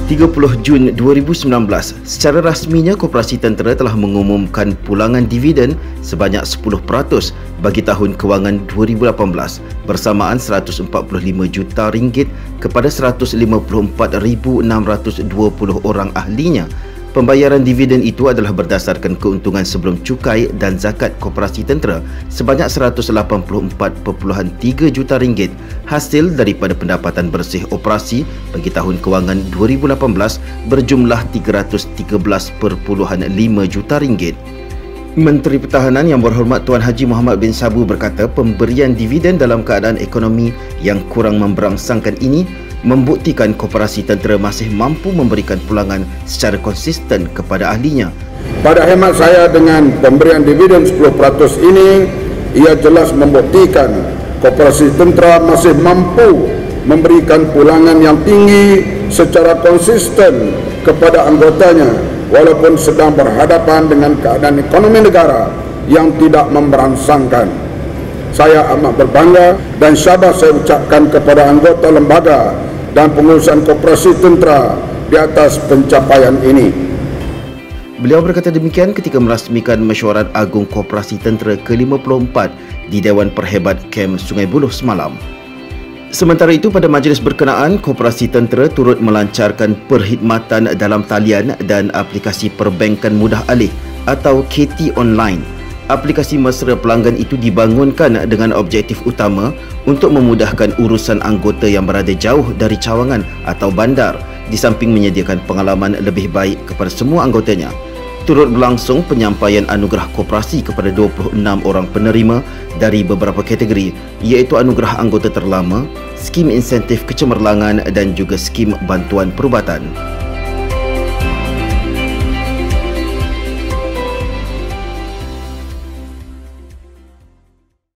30 Jun 2019, secara rasminya Koperasi Tentera telah mengumumkan pulangan dividen sebanyak 10% bagi tahun kewangan 2018 bersamaan RM145 juta kepada 154,620 orang ahlinya. Pembayaran dividen itu adalah berdasarkan keuntungan sebelum cukai dan zakat Koperasi Tentera sebanyak RM184.3 juta hasil daripada pendapatan bersih operasi bagi tahun kewangan 2018 berjumlah RM313.5 juta. Menteri Pertahanan Yang Berhormat Tuan Haji Muhammad bin Sabu berkata pemberian dividen dalam keadaan ekonomi yang kurang memberangsangkan ini membuktikan Koperasi Tentera masih mampu memberikan pulangan secara konsisten kepada ahlinya. Pada hemat saya, dengan pemberian dividen 10% ini, ia jelas membuktikan Koperasi Tentera masih mampu memberikan pulangan yang tinggi secara konsisten kepada anggotanya walaupun sedang berhadapan dengan keadaan ekonomi negara yang tidak memberangsangkan. Saya amat berbangga dan syabas saya ucapkan kepada anggota lembaga dan pengurusan Koperasi Tentera di atas pencapaian ini. Beliau berkata demikian ketika merasmikan Mesyuarat Agung Koperasi Tentera ke-54 di Dewan Perhebat Kem Sungai Buloh semalam. Sementara itu, pada majlis berkenaan, Koperasi Tentera turut melancarkan perkhidmatan dalam talian dan aplikasi perbankan mudah alih atau KT Online. Aplikasi mesra pelanggan itu dibangunkan dengan objektif utama untuk memudahkan urusan anggota yang berada jauh dari cawangan atau bandar, di samping menyediakan pengalaman lebih baik kepada semua anggotanya. Turut berlangsung penyampaian anugerah koperasi kepada 26 orang penerima dari beberapa kategori, iaitu anugerah anggota terlama, skim insentif kecemerlangan dan juga skim bantuan perubatan.